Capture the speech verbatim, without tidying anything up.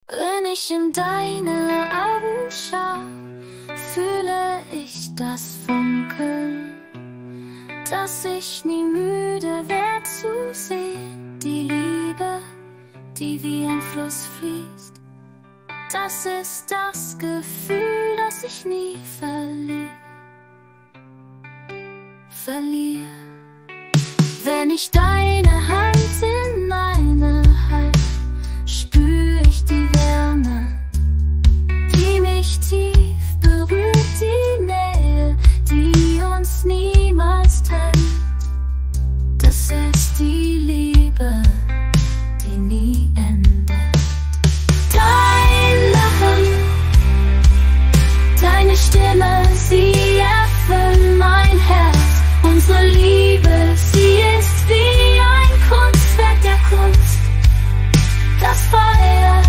Wenn ich in deine Augen schau, fühle ich das Funkeln, dass ich nie müde werd zu sehen. Die Liebe, die wie ein Fluss fließt, das ist das Gefühl, das ich nie verliere. Verliere. Wenn ich deine Hand in meine halte, spür ich die Wärme, die mich tief berührt, die Nähe, die uns niemals trennt. Das ist die Liebe, die nie endet. Dein Lachen, deine Stimme, sie erfüllen mein Herz. Unsere Liebe, sie ist wie ein Kunstwerk der Kunst, das verehrt.